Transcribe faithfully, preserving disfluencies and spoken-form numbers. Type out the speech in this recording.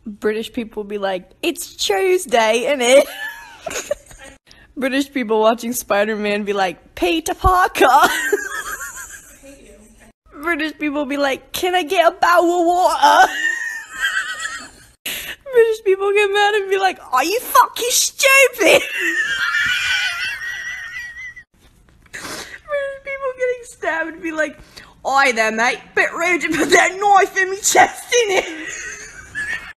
British people be like, it's Tuesday, innit? British people watching Spider-Man be like, Peter Parker. British people be like, can I get a bowl of water? British people get mad and be like, are you fucking stupid? British people getting stabbed and be like, oi there mate, bit rude to put that knife in me chest, innit?